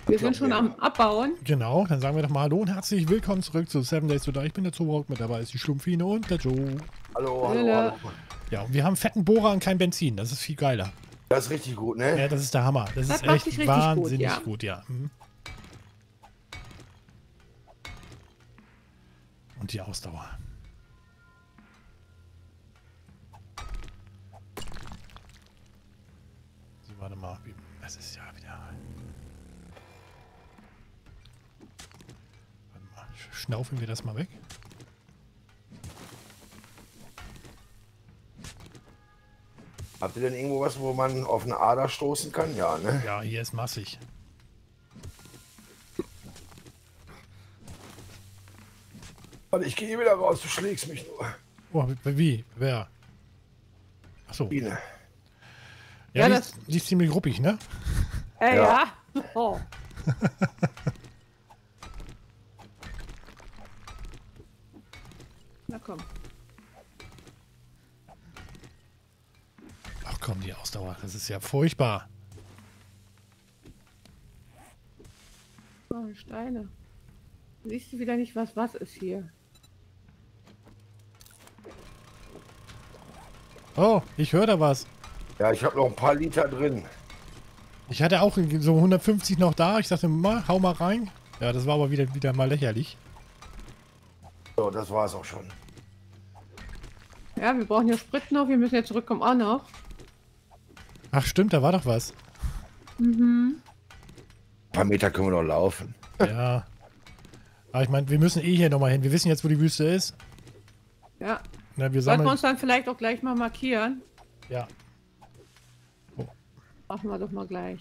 Wir sind schon am Abbauen. Genau, dann sagen wir doch mal Hallo und herzlich willkommen zurück zu 7 Days to Die. Ich bin der Zobrok, mit dabei ist die Schlumpfine und der Joe. Hallo, Hallo. hallo. Ja, und wir haben fetten Bohrer und kein Benzin. Das ist viel geiler. Das ist richtig gut, ne? Ja, das ist der Hammer. Das ist macht sich echt richtig wahnsinnig gut, gut, ja. Mhm. Und die Ausdauer. So, warte mal. Es ist ja wieder... Warte mal, schnaufen wir das mal weg. Habt ihr denn irgendwo was, wo man auf eine Ader stoßen kann? Ja, ne? Ja, hier ist massig. Warte, ich gehe wieder raus, du schlägst mich nur. Oh, wie? Wer? Achso. Biene. Ja, Ja, die ist ziemlich ruppig, ne? Ja. Oh. Na komm. Ach komm, die Ausdauer. Das ist ja furchtbar. Oh, Steine. Siehst du wieder nicht, was ist hier? Oh, ich höre da was. Ja, ich habe noch ein paar Liter drin. Ich hatte auch so 150 noch da. Ich dachte, mal, hau mal rein. Ja, das war aber wieder mal lächerlich. So, das war's auch schon. Ja, wir brauchen ja Sprit noch. Wir müssen ja zurückkommen auch noch. Ach stimmt, da war doch was. Mhm. Ein paar Meter können wir noch laufen. Ja. Aber ich meine, wir müssen eh hier nochmal hin. Wir wissen jetzt, wo die Wüste ist. Ja. Na, wir Sollten sammeln... wir uns dann vielleicht auch gleich mal markieren? Ja. Machen wir doch mal gleich.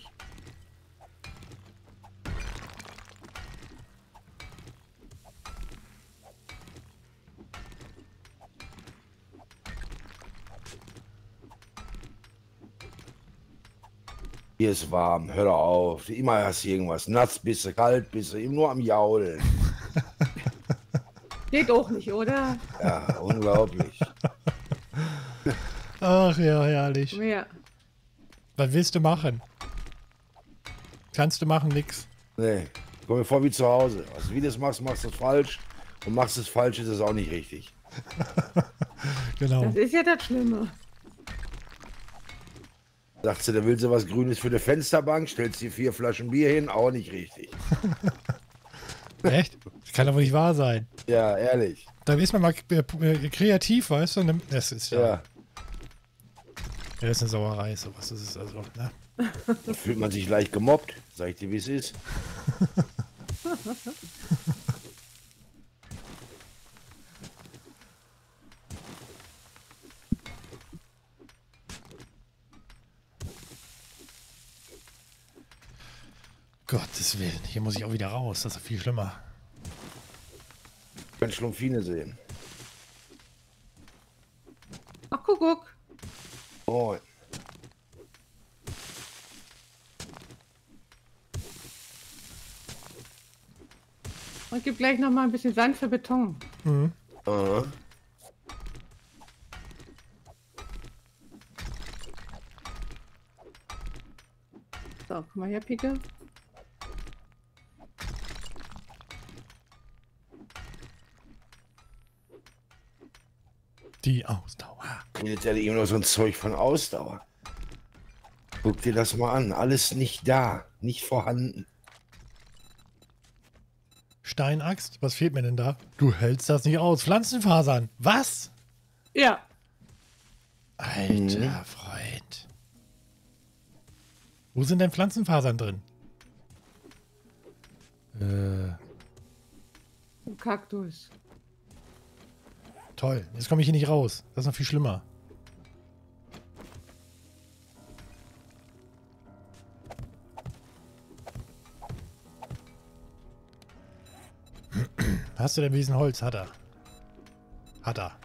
Hier ist warm, hör doch auf. Immer hast du irgendwas. Nass bist du, kalt bist du, eben nur am Jaulen. Geht auch nicht, oder? Ja, unglaublich. Ach ja, herrlich. Mehr. Was willst du machen? Kannst du machen, nix. Nee, komm mir vor wie zu Hause. Also wie du das machst, machst du es falsch. Und machst es falsch, ist es auch nicht richtig. Genau. Das ist ja das Schlimme. Sagst du, da willst du was Grünes für eine Fensterbank, stellst dir 4 Flaschen Bier hin, auch nicht richtig. Echt? Das kann doch wohl nicht wahr sein. Ja, ehrlich. Da ist man mal kreativ, weißt du? Das ist ja... Ja, Ja, das ist eine Sauerei, sowas. Das ist also, ne? da fühlt man sich leicht gemobbt. Sag ich dir, wie es ist. Gottes Willen, hier muss ich auch wieder raus. Das ist viel schlimmer. Ich kann Schlumpfine sehen. Ach, guck. Oh, Und gib gleich noch mal ein bisschen Sand für Beton. Mhm. So, guck mal her, Pike. Die Ausdauer. jetzt hätte ich immer noch so ein Zeug von Ausdauer. Guck dir das mal an. Alles nicht da. Nicht vorhanden. Steinaxt? Was fehlt mir denn da? Du hältst das nicht aus. Pflanzenfasern. Was? Ja. Alter Freund. Wo sind denn Pflanzenfasern drin? Ein Kaktus. Toll. Jetzt komme ich hier nicht raus. Das ist noch viel schlimmer. Hast du denn Wiesenholz? Hat er. Hat er.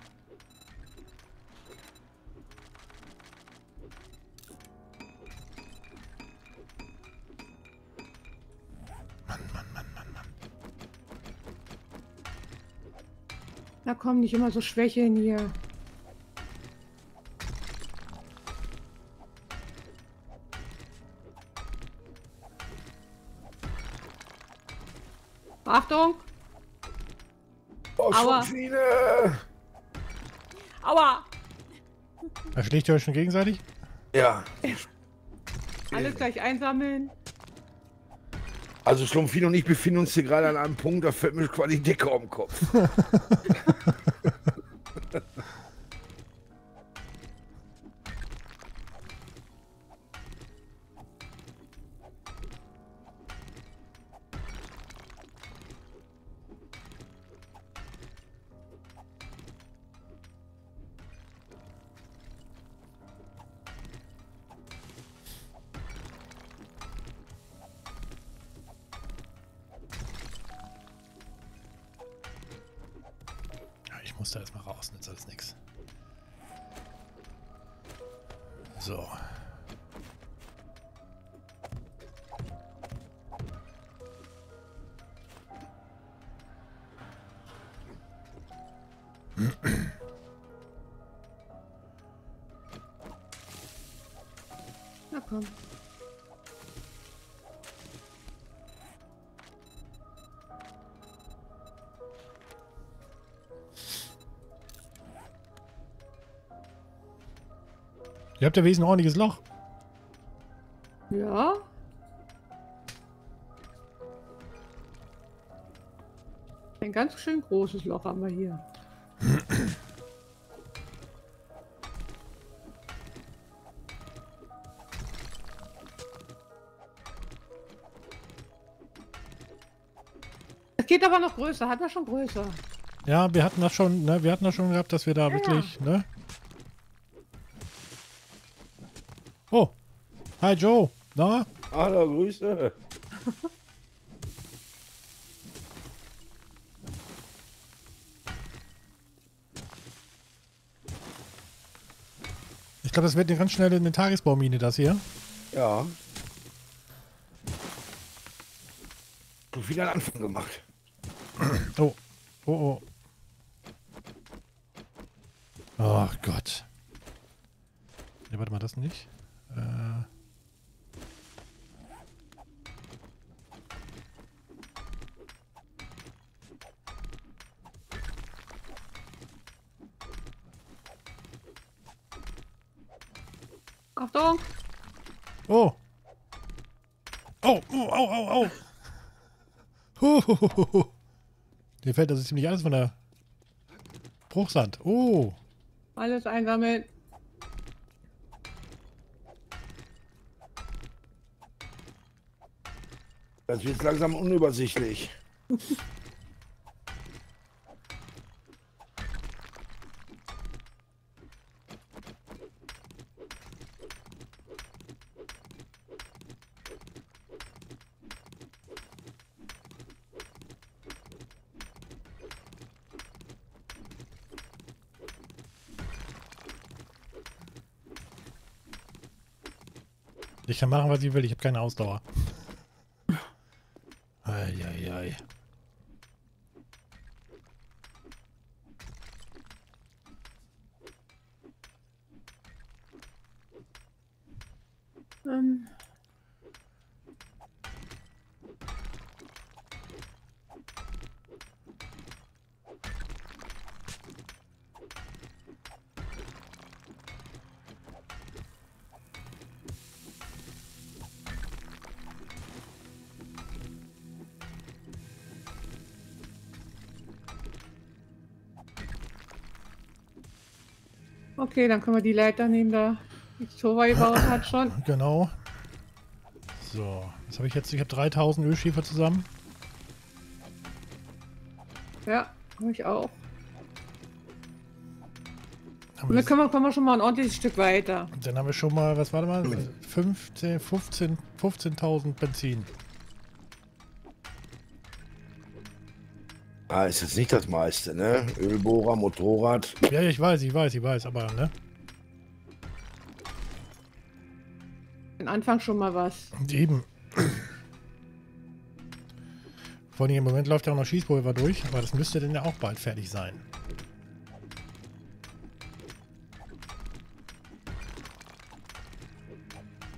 Mann. Na komm, nicht immer so Schwächeln hier. Achtung! Oh, Aua. schon viele. Aua! Erschlägt ihr euch schon gegenseitig? Ja. Alles gleich einsammeln. Also Schlumpfin und ich befinden uns hier gerade an einem Punkt, da fällt mir quasi die Decke auf den Kopf. Ich muss da erstmal raus, nützt alles nichts. So. Na komm. Ihr habt ja wesentlich ein ordentliches Loch. Ja. Ein ganz schön großes Loch haben wir hier. Es geht aber noch größer, hat er schon größer. Ja, wir hatten das schon, ne? Wir hatten das schon gehabt, dass wir da Ja, wirklich, ne? Oh. Hi Joe. Na? Hallo, Grüße. Ich glaube, das wird eine ganz schnelle eine Tagesbaumine, das hier. Ja. Du viel an Anfang gemacht. Oh. Oh, oh. Oh Gott. Ne, warte mal, das nicht. Achtung! Oh. Oh, oh, au, au, au. Huhuhuhu. Dir fällt also ziemlich alles von der Bruchsand. Oh. Alles einsammeln. Das wird langsam unübersichtlich. Ich kann machen, was ich will. Ich habe keine Ausdauer. Eieiei. Ähm. Okay, dann können wir die Leiter nehmen, da die Zora gebaut hat schon. Genau. So, was habe ich jetzt? Ich habe 3000 Ölschiefer zusammen. Ja, habe ich auch. Haben Und wir dann kommen wir schon mal ein ordentliches Stück weiter. Dann haben wir schon mal, was war das mal? 15.000 Benzin. Ah, ist jetzt nicht das meiste, ne? Ölbohrer, Motorrad. Ja, ich weiß, aber, ne? Den Anfang schon mal was. Eben. Vor allem im Moment läuft ja auch noch Schießpulver durch, aber das müsste dann ja auch bald fertig sein.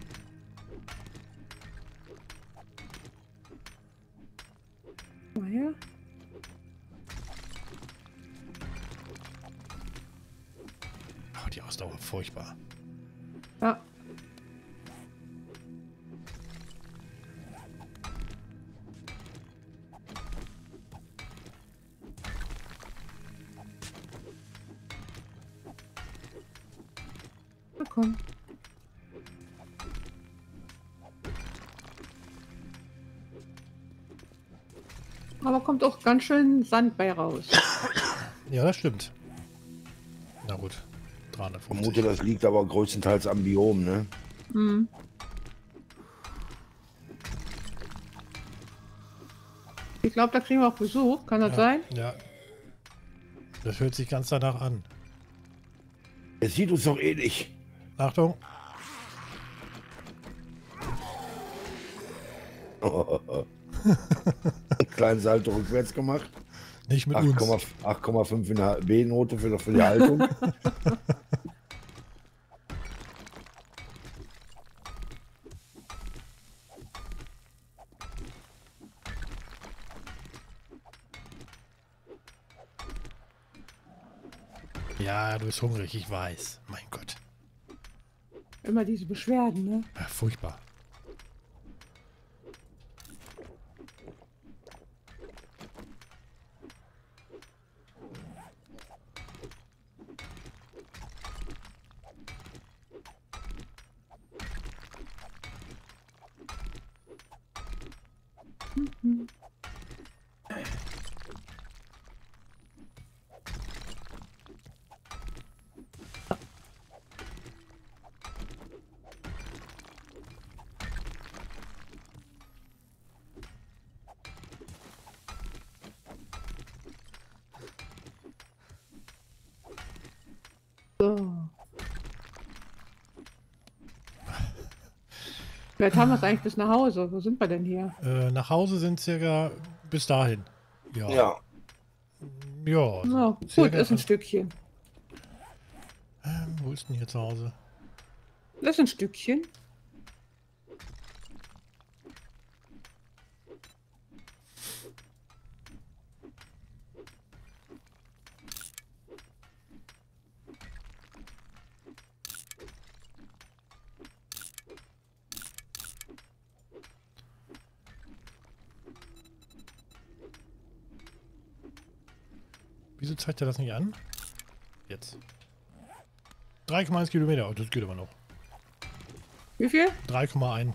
Mal her. Ausdauer, furchtbar. Ja. Na komm. Aber kommt auch ganz schön Sand bei raus. Ja, das stimmt. Na gut. Ich 350. vermute, das liegt aber größtenteils am Biom, ne? Mhm. Ich glaube, da kriegen wir auch Besuch. Kann das sein? Ja. Das hört sich ganz danach an. Es sieht uns doch ähnlich. Achtung. Kleinen Salto rückwärts gemacht. Nicht mit uns. 8,5 in der B-Note für die Haltung. Ja, du bist hungrig, ich weiß. Mein Gott. Immer diese Beschwerden, ne? Ja, furchtbar. So. Vielleicht haben wir es eigentlich bis nach Hause. Wo sind wir denn hier? Nach Hause sind circa bis dahin. Ja. Ja. Ja. Na, gut, circa, ist ein Stückchen. wo ist denn hier zu Hause? Das ist ein Stückchen. Wieso zeigt er das nicht an? Jetzt. 3,1 Kilometer. Oh, das geht aber noch. Wie viel? 3,1.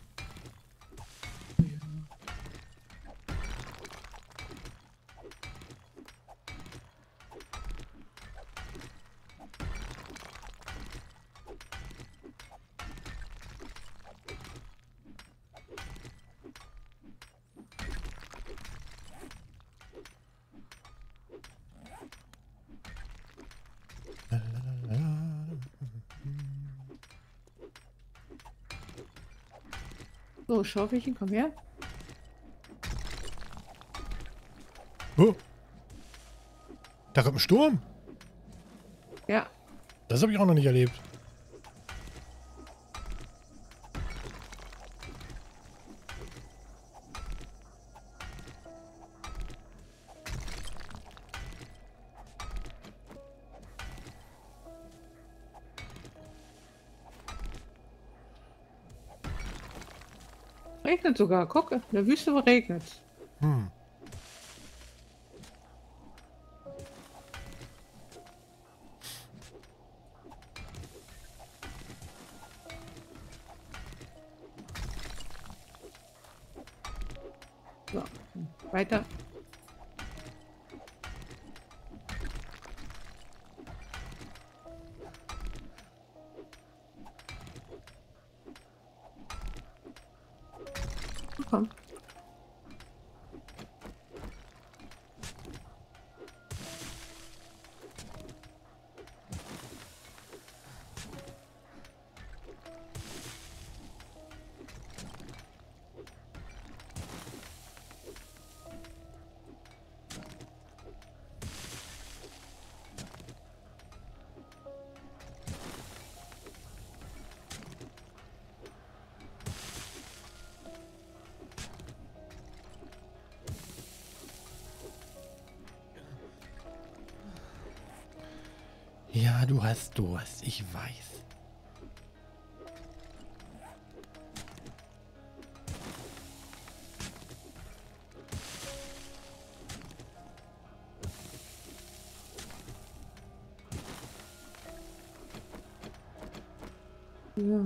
So, Schaufelchen, komm her. Oh. Da kommt ein Sturm. Ja. Das habe ich auch noch nicht erlebt. Regnet sogar. Guck, in der Wüste regnet. Hm. So, weiter. Komm. Ja, du hast Durst, ich weiß. Ja.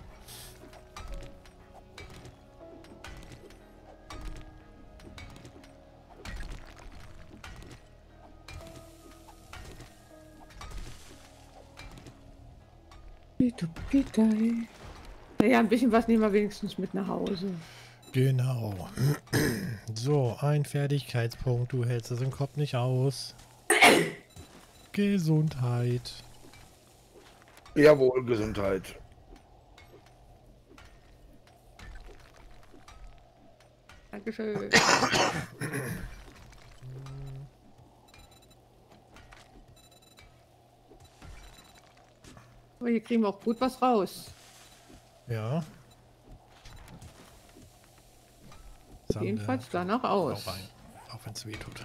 Peter, ey. Naja, ein bisschen was nehmen wir wenigstens mit nach Hause. Genau. So, ein Fertigkeitspunkt. Du hältst es im Kopf nicht aus. Gesundheit. Jawohl, Gesundheit. Dankeschön. Aber hier kriegen wir auch gut was raus. Ja. Jedenfalls danach aus. Auch rein. Auch wenn es weh tut.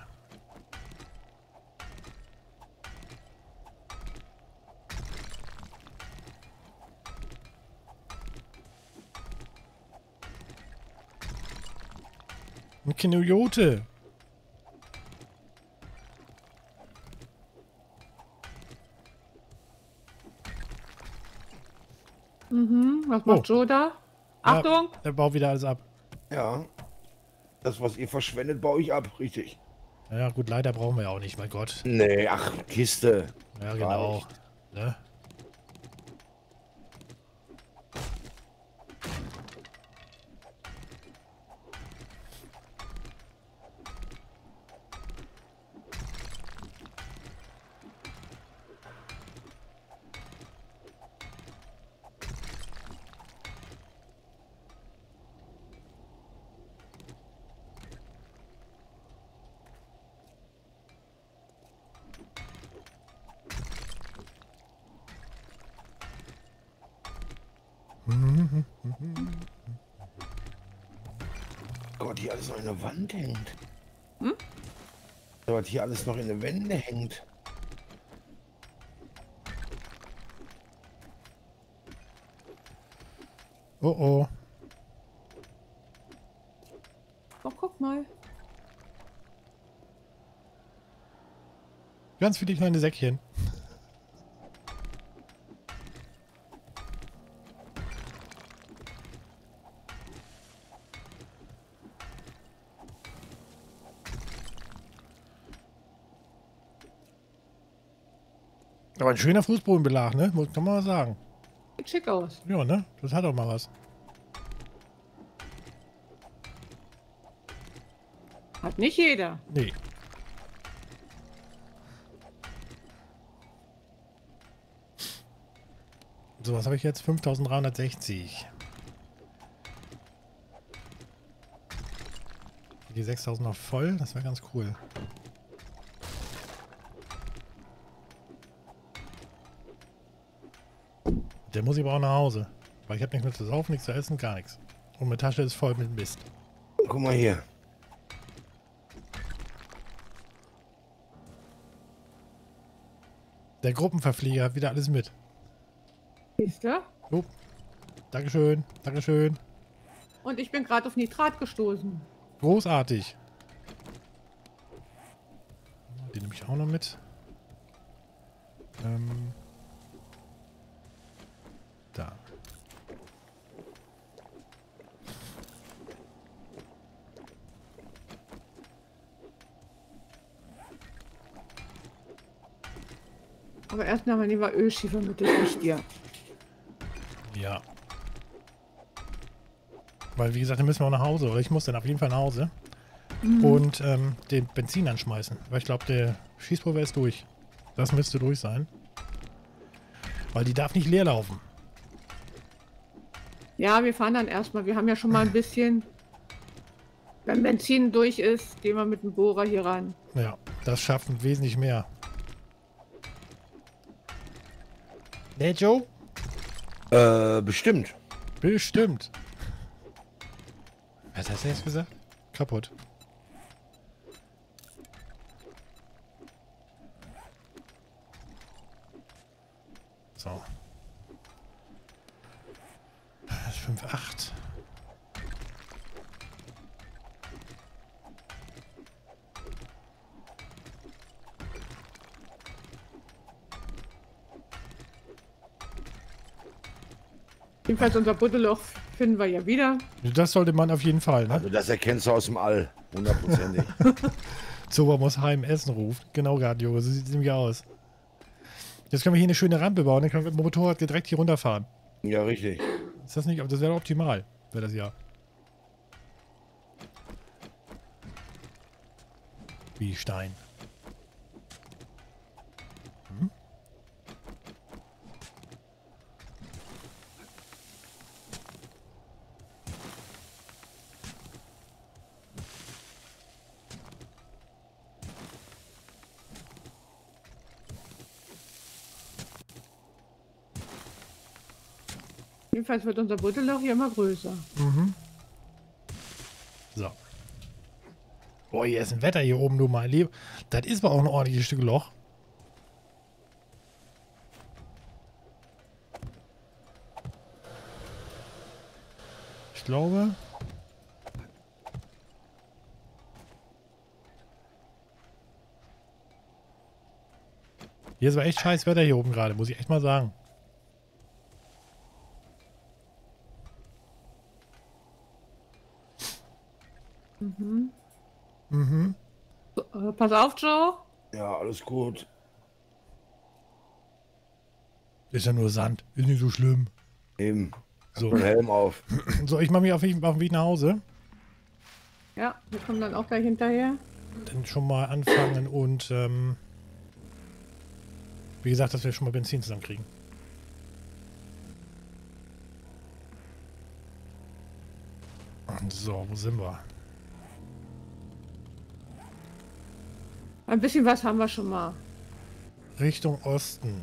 Ein Kinojote. Was macht Joe da? Achtung! Ja, der baut wieder alles ab. Ja. Das, was ihr verschwendet, baue ich ab, richtig. Ja gut, leider brauchen wir ja auch nicht, mein Gott. Nee, ach, Kiste. Ja, genau. Reicht. Ne? Gott, hier alles noch in der Wand hängt. Was hier alles noch in den Wände hängt. Oh oh. Oh, guck mal. Ganz viele kleine Säckchen. Aber ein schöner Fußbodenbelag, ne? Kann man mal sagen. Sieht schick aus. Ja, ne? Das hat doch mal was. Hat nicht jeder. Nee. So, was habe ich jetzt? 5360. Die 6000 noch voll, das wäre ganz cool. Der muss ich aber auch nach Hause. Weil ich habe nichts mehr zu saufen, nichts zu essen, gar nichts. Und meine Tasche ist voll mit Mist. Guck mal hier. Der Gruppenverflieger hat wieder alles mit. Siehst du? So. Dankeschön, Dankeschön. Und ich bin gerade auf Nitrat gestoßen. Großartig. Den nehme ich auch noch mit. Da. Aber erstmal nehmen wir Ölschiefer mit, das nicht dir. Ja. Weil, wie gesagt, dann müssen wir auch nach Hause. Oder ich muss dann auf jeden Fall nach Hause. Und den Benzin anschmeißen. Weil ich glaube, der Schießpulver ist durch. Das müsste durch sein. Weil die darf nicht leer laufen. Ja, wir fahren dann erstmal. Wir haben ja schon mal ein bisschen. Wenn Benzin durch ist, gehen wir mit dem Bohrer hier ran. Ja, das schaffen wesentlich mehr. Ne, Joe? Bestimmt. Bestimmt. Was hast du jetzt gesagt? Kaputt. So. Das ist 5,8. Jedenfalls unser Buddeloch finden wir ja wieder. Das sollte man auf jeden Fall, ne? Also das erkennst du aus dem All. 100%ig. Zoba muss heim Essen ruft. Genau, gerade, Junge. So sieht es nämlich aus. Jetzt können wir hier eine schöne Rampe bauen. Dann können wir mit dem Motorrad direkt hier runterfahren. Ja, richtig. Ist das nicht? Das wäre optimal. Wäre das ja. Wie Stein. Hm? Jedenfalls wird unser Buddeloch hier immer größer. Mhm. So. Boah, hier ist ein Wetter hier oben, du mein Lieber. Das ist aber auch ein ordentliches Stück Loch. Ich glaube. Hier ist aber echt scheiß Wetter hier oben gerade, muss ich echt mal sagen. Mhm. Mhm. So, pass auf, Joe. Ja, alles gut. Ist ja nur Sand. Ist nicht so schlimm. Eben. So, Und Helm auf. so ich mache mich auf dem Weg nach Hause. Ja, wir kommen dann auch gleich hinterher. Dann schon mal anfangen und wie gesagt, dass wir schon mal Benzin zusammenkriegen. So, wo sind wir? Ein bisschen was haben wir schon mal. Richtung Osten.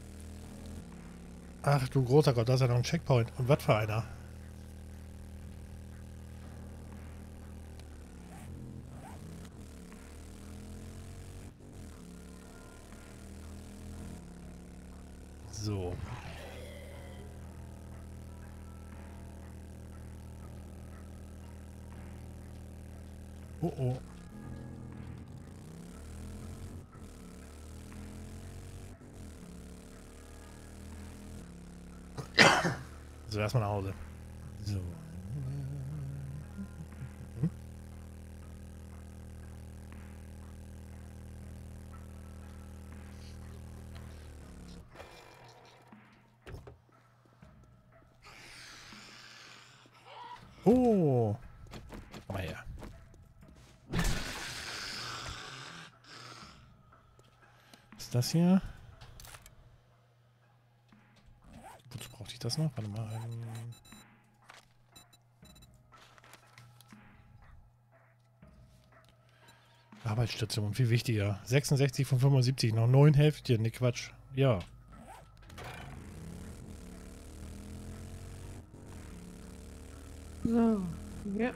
Ach du großer Gott, da ist ja noch ein Checkpoint. Und was für einer? So. Oh oh. So, erstmal nach Hause. So. Oh. Komm mal her. Was ist das hier? Wozu brauchte ich das noch? Warte mal. Arbeitsstation, viel wichtiger. 66 von 75, noch 9 Heftchen. Ne, Quatsch. Ja. So, ja.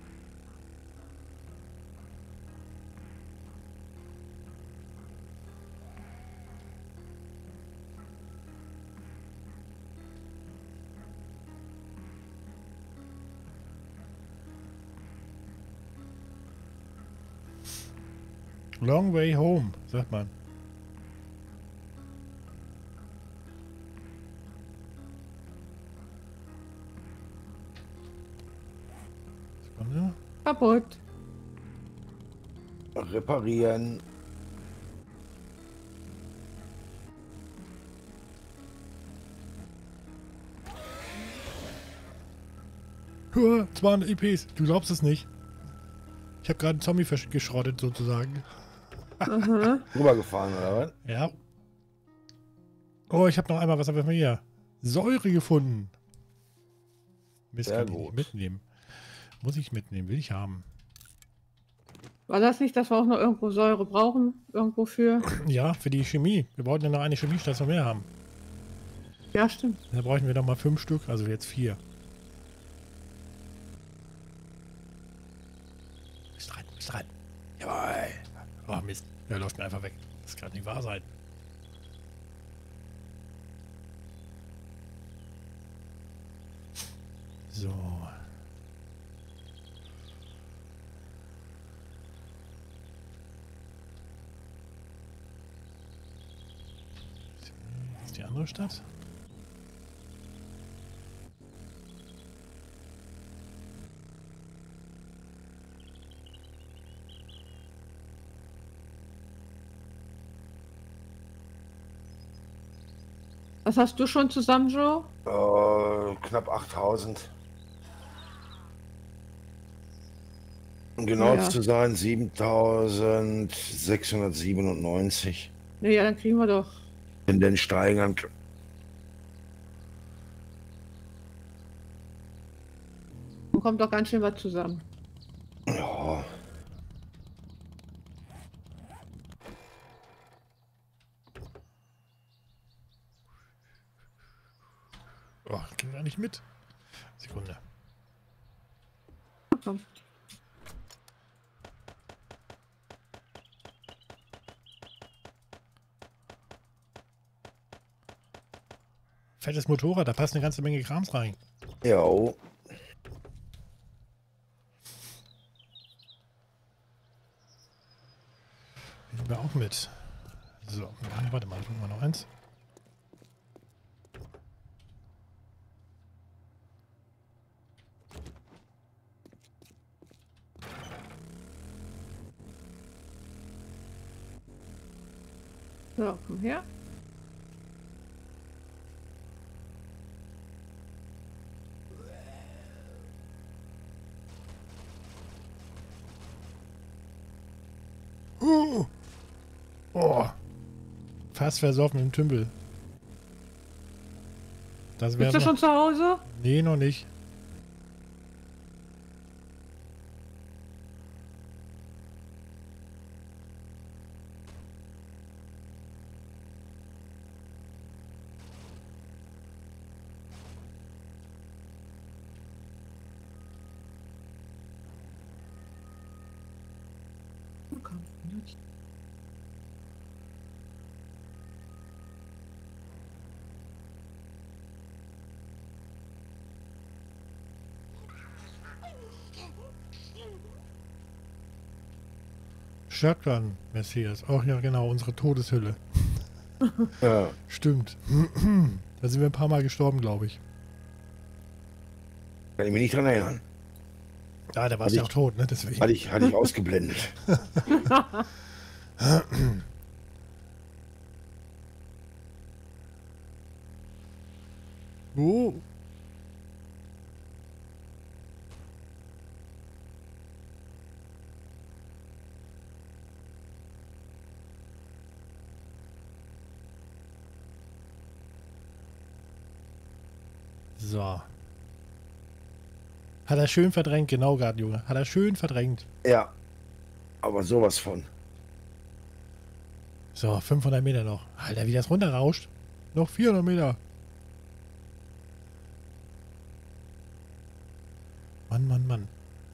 Long way home, sagt man. Sekunde. Kaputt. Reparieren. Hua, 200 EPs, du glaubst es nicht. Ich habe gerade einen Zombie geschrottet sozusagen. Aha. Rübergefahren, oder was? Ja. Oh, ich habe noch einmal, was haben wir von hier? Säure gefunden. Mist, Sehr kann ich nicht gut. mitnehmen. Muss ich mitnehmen, will ich haben. War das nicht, dass wir auch noch irgendwo Säure brauchen? Irgendwo für? Ja, für die Chemie. Wir wollten ja noch eine Chemiestation mehr haben. Ja, stimmt. Da bräuchten wir noch mal 5 Stück, also jetzt 4. Bist rein, bist rein. Jawohl. Oh Mist, der läuft mir einfach weg. Das kann nicht wahr sein. So. Das ist die andere Stadt. Was hast du schon zusammen, Joe? Knapp 8000. Um genau Ja. zu sein, 7697. Naja, dann kriegen wir doch. Tendenz steigern. Dann kommt doch ganz schön was zusammen. Ja. Oh, ging gar nicht mit. Sekunde. Komm. Fettes Motorrad, da passt eine ganze Menge Krams rein. Jo. Nehmen wir auch mit. So, warte mal, tun wir noch eins. So, komm her. Oh. Fast versoffen im Tümpel. Das wäre Bist du schon zu Hause? Nee, noch nicht. Komm. Shotgun, Messias. Ach ja, genau, unsere Todeshülle. Ja. Stimmt. Da sind wir ein paar Mal gestorben, glaube ich. Kann ich mich nicht dran erinnern. Ah, da warst du ja auch tot, ne? Deswegen. Hatte ich ausgeblendet. Oh. So. Hat er schön verdrängt, genau, gerade, Junge. Hat er schön verdrängt. Ja. Aber sowas von. So, 500 Meter noch. Alter, wie das runterrauscht. Noch 400 Meter. Mann, Mann, Mann.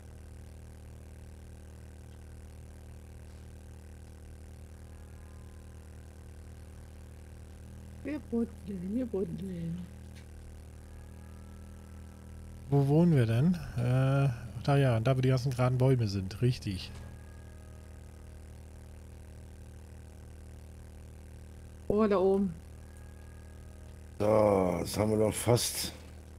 Wir buddeln, wir buddeln. Wo wohnen wir denn? Da ja, da wo die ganzen geraden Bäume sind. Richtig. Oh, da oben. So, das haben wir doch fast.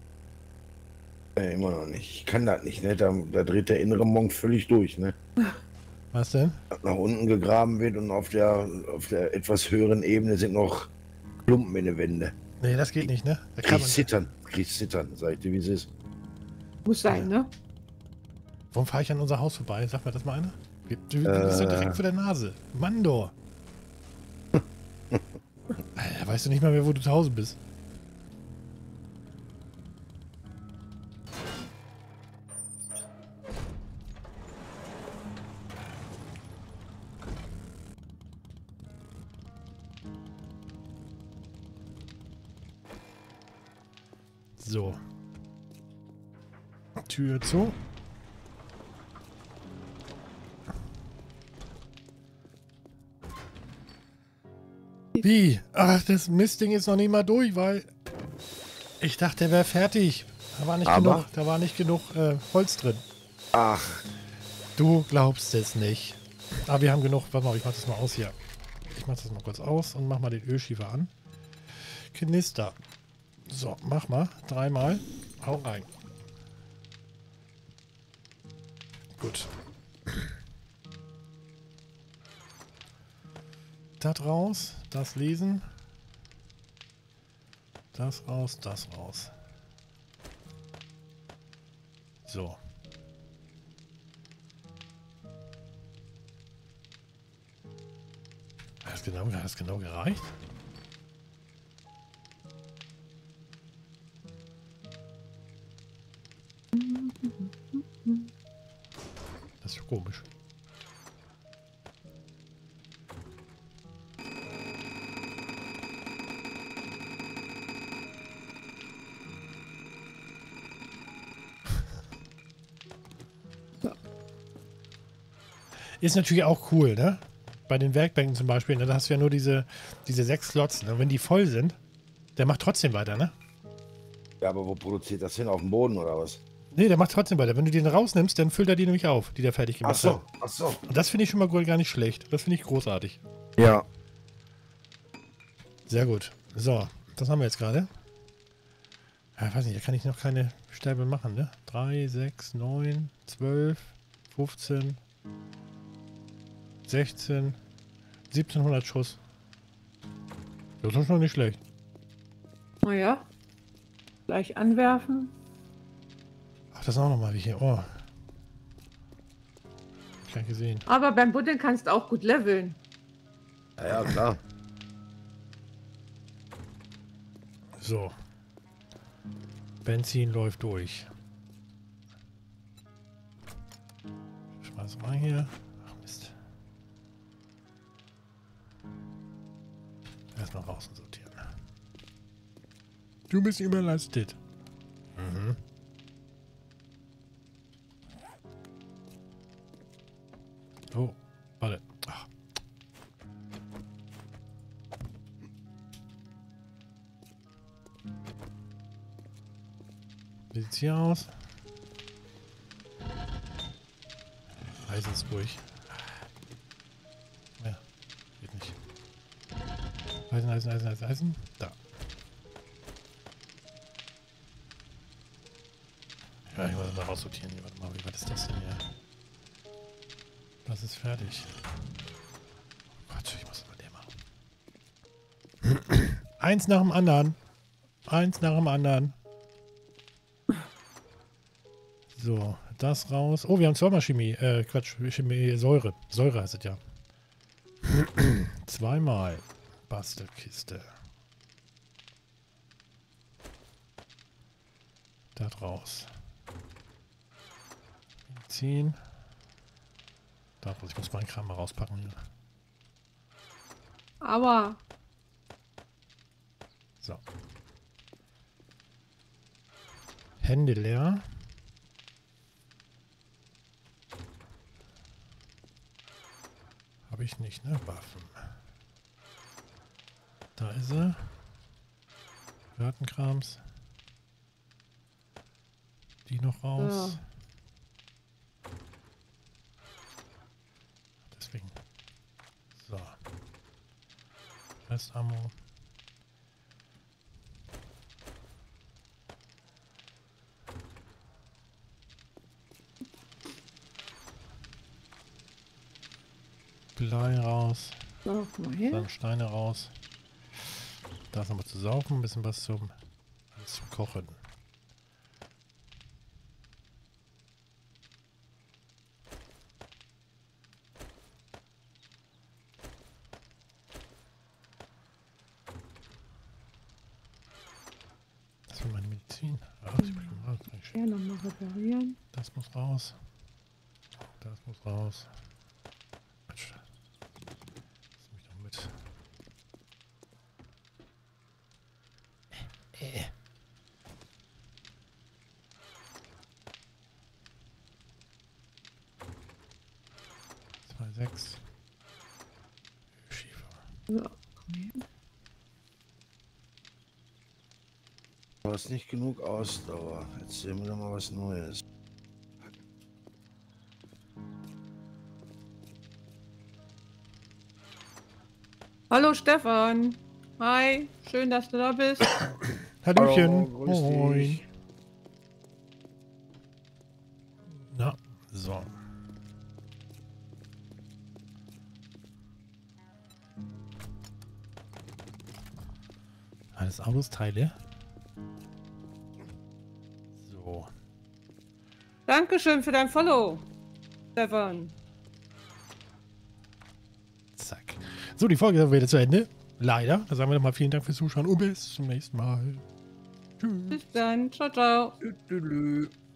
Immer noch nicht. Ich kann das nicht, ne? Da dreht der innere Monk völlig durch, ne? Was denn? Nach unten gegraben wird und auf der etwas höheren Ebene sind noch Klumpen in den Wänden. Nee, das geht nicht, ne? Da Kriegst zittern, sag ich dir, wie es ist. Muss sein, ne? Warum fahre ich an unser Haus vorbei? Sag mir das mal einer. Du bist doch direkt vor der Nase. Mandor. Alter, weißt du nicht mal mehr, wo du zu Hause bist. So. Tür zu. Wie? Ach, das Mistding ist noch nicht mal durch, weil ich dachte, der wäre fertig. Aber- da war nicht genug Holz drin. Ach, Du glaubst es nicht. Aber wir haben genug. Warte mal, ich mach das mal aus hier. Ich mach das mal kurz aus und mach mal den Ölschiefer an. Knister. So, mach mal. 3-mal. Hau rein. Gut. Das raus. Das lesen. Das raus. Das raus. So. Hat das genau gereicht? Das ist ja komisch. Ist natürlich auch cool, ne? Bei den Werkbänken zum Beispiel, ne? Da hast du ja nur diese 6 Slots, ne? Wenn die voll sind, der macht trotzdem weiter, ne? ja, aber wo produziert das hin? Auf dem Boden oder was? Nee, der macht trotzdem weiter. Wenn du den rausnimmst, dann füllt er die nämlich auf, die der fertig Ach gemacht so, hat. ach so. Und das finde ich schon mal gar nicht schlecht. Das finde ich großartig. Ja. Sehr gut. So, das haben wir jetzt gerade. Ja, weiß nicht, da kann ich noch keine Stäbe machen, ne? 3, 6, 9, 12, 15, 16, 1700 Schuss. Das ist schon nicht schlecht. Naja. Gleich anwerfen. Ach, das ist auch nochmal wie hier. Oh. Hab ich gar nicht gesehen. Aber beim Buddeln kannst du auch gut leveln. Ja, ja, klar. So. Benzin läuft durch. Schmeiß rein hier. Ach Mist. Erstmal draußen sortieren. Du bist überlastet. Mhm. Oh, warte. Ach. Wie sieht's hier aus? Eisen ist durch. Ja, geht nicht. Eisen, Eisen, Eisen, Eisen, Eisen. Da. Ja, ich muss mal raussortieren. Hier, warte mal, wie weit ist das denn hier? Das ist fertig. Oh Gott, ich muss das mit dem machen. Eins nach dem anderen. Eins nach dem anderen. So, das raus. Oh, wir haben zweimal Chemie. Quatsch, Chemie, Säure. Säure heißt es ja. Zweimal Bastelkiste. Das raus. Medizin. Da raus. Ich muss meinen Kram mal rauspacken hier. Aber So. Hände leer. Habe ich nicht, ne? Waffen. Da ist er. Gartenkrams. Die noch raus. Ja. Deswegen. So. Restammo. Blei raus. so, guck mal her. Dann Steine raus. Da ist noch was zu saufen, ein bisschen was zum Kochen. Das war meine Medizin. Ja, das hab ich gemacht. Ja, nochmal reparieren. Das muss raus. Das muss raus. Quatsch. Lass mich doch mit. Zwei, 6. Schiefer. So, komm her. hast nicht genug Ausdauer. Erzähl mir doch mal was Neues. Hallo Stefan. Hi, schön, dass du da bist. Hallöchen. Hallo, grüß Moin. dich. Na, so. Alles Autos-Teile. So. Dankeschön für dein Follow, Stefan. Zack. So, die Folge ist wieder zu Ende. Leider. Da sagen wir nochmal vielen Dank fürs Zuschauen und bis zum nächsten Mal. Tschüss. Bis dann. Ciao, ciao. Tüdelü.